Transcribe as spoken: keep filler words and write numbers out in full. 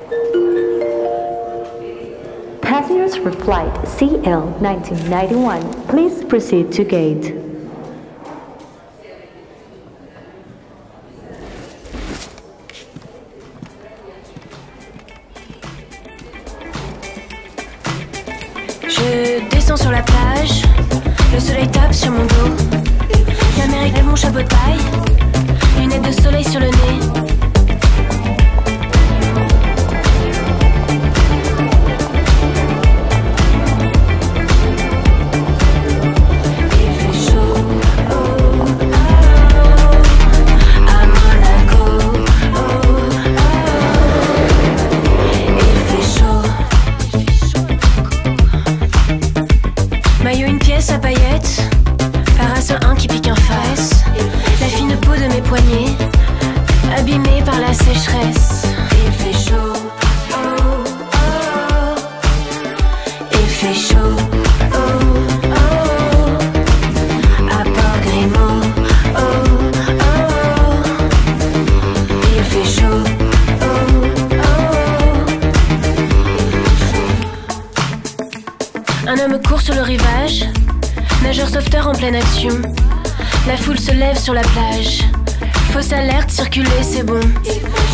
Passengers for flight C L nineteen ninety-one, please proceed to gate. Je descends sur la plage, le soleil tape sur mon dos. La mer éclaire mon chapeau de paille, lunettes de soleil sur le nez. Il fait chaud, oh, oh, à Monaco, oh, oh, il fait chaud. Maillot une pièce à paillettes, parasol un qui pique en face. La fine peau de mes poignets, abîmée par la sécheresse. Il fait chaud, oh, oh, il fait chaud, oh, oh, à Port-Grimaud, oh, oh, il fait chaud, oh, oh. Un homme court sur le rivage, nageur sauveteur en pleine action. La foule se lève sur la plage. Fausse alerte, circuler, c'est bon.